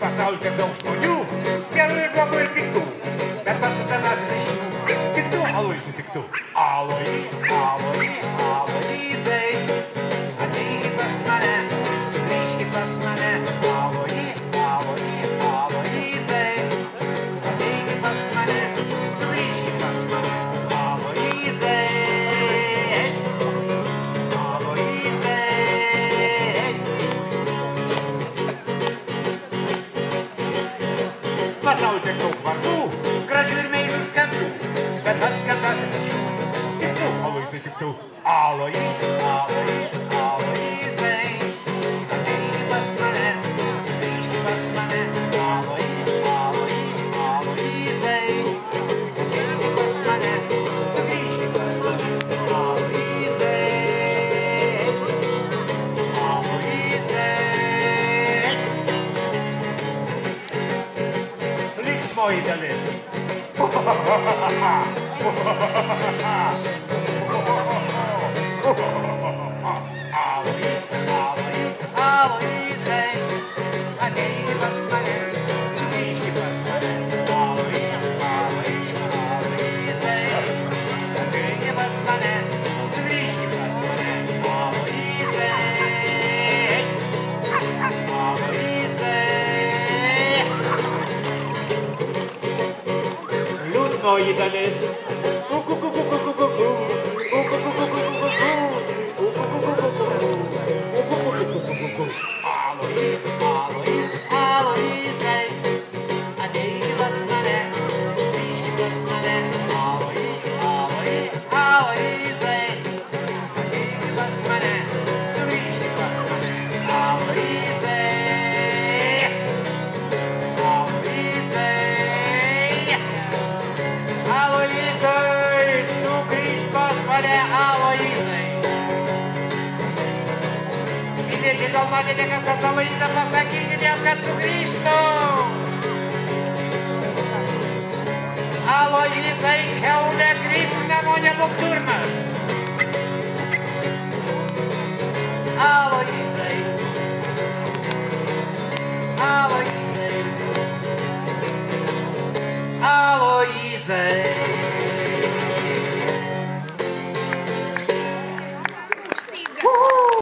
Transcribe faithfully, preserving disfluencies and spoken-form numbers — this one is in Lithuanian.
Pasauly tiek daug žmonių, gerų ir blogų ir piktų, bet pats įdomiausias iš jų, tik tu, Aloyzai, tik tu. Aloj, Aloj, Aloyzai, ateikit pas mane, sugrįžkit pas mane. Aloj, Aloj, Aloyzai, ateikit pas mane, sugrįžkit pas mane. Aloyzai, Aloyzai. Pasauly tiek daug vardų, gražių ir meilių ir skambių, bet pats skambiausias iš jų, tik tu, Aloyzai, tik tu. Aloj, Aloj, Aloyzai, ateikit pas mane, sugrįžkit pas mane. Aloj, Aloj, Aloyzai, ateikit pas mane, sugrįžkit pas mane. Aloyzai, Aloyzai. Linksmoji dalis. Aloj, Aloj, Aloyzai, ateikit pas mane, sugrįžkit pas mane. Aloj, Aloj, Aloyzai, ateikit pas mane, sugrįžkit pas mane. Aloyzai, Aloyzai. Liūdnoji dalis. Aloj, Aloj, Aloyzai, ateikit pas mane, sugrįžkit pas mane. Aloj, Aloj, Aloyzai, ateikit pas mane, sugrįžkit pas mane. Aloyzai, Aloyzai, Aloyzai, sugrįžk pas mane, Aloyzai. Mylėkit, gal matėte, kas tas Aloyzą, pasakykit jam, kad sugrįžtų. Aloyzai, kiaulė, grįžk namo, nebūk durnas.